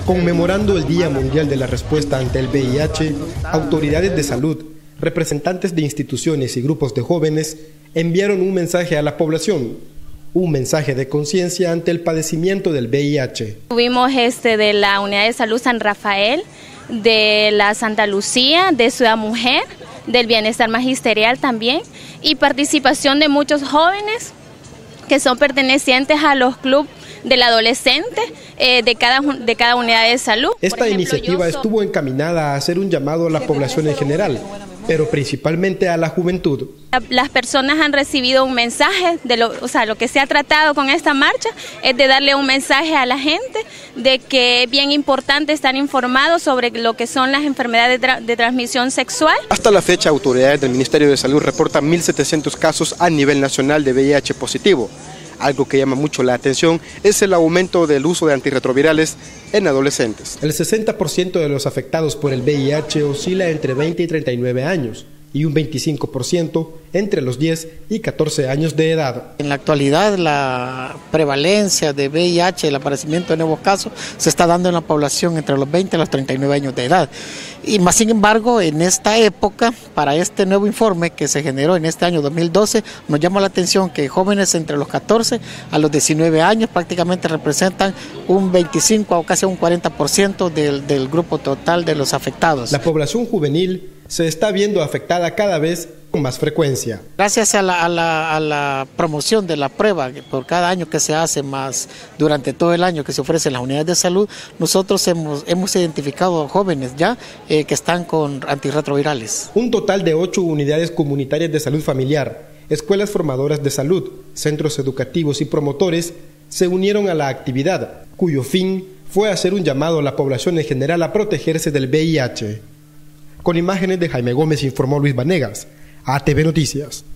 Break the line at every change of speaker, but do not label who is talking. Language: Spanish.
Conmemorando el Día Mundial de la Respuesta ante el VIH, autoridades de salud, representantes de instituciones y grupos de jóvenes enviaron un mensaje a la población, un mensaje de conciencia ante el padecimiento del VIH.
Tuvimos de la Unidad de Salud San Rafael, de la Santa Lucía, de Ciudad Mujer, del Bienestar Magisterial también, y participación de muchos jóvenes que son pertenecientes a los clubes del adolescente de cada unidad de salud.
Esta iniciativa estuvo encaminada a hacer un llamado a la población en general, pero principalmente a la juventud.
Las personas han recibido un mensaje de lo que se ha tratado con esta marcha es de darle un mensaje a la gente de que es bien importante estar informados sobre lo que son las enfermedades de transmisión sexual.
Hasta la fecha, autoridades del Ministerio de Salud reportan 1.700 casos a nivel nacional de VIH positivo. Algo que llama mucho la atención es el aumento del uso de antirretrovirales en adolescentes. El 60% de los afectados por el VIH oscila entre 20 y 39 años y un 25% entre los 10 y 14 años de edad.
En la actualidad la prevalencia de VIH, el aparecimiento de nuevos casos, se está dando en la población entre los 20 y los 39 años de edad. Y más sin embargo, en esta época, para este nuevo informe que se generó en este año 2012, nos llama la atención que jóvenes entre los 14 a los 19 años prácticamente representan un 25 o casi un 40% del grupo total de los afectados.
La población juvenil se está viendo afectada cada vez con más frecuencia.
Gracias a la promoción de la prueba por cada año que se hace, más durante todo el año que se ofrece en las unidades de salud, nosotros hemos identificado jóvenes ya que están con antirretrovirales.
Un total de 8 unidades comunitarias de salud familiar, escuelas formadoras de salud, centros educativos y promotores se unieron a la actividad, cuyo fin fue hacer un llamado a la población en general a protegerse del VIH. Con imágenes de Jaime Gómez informó Luis Vanegas, ATV Noticias.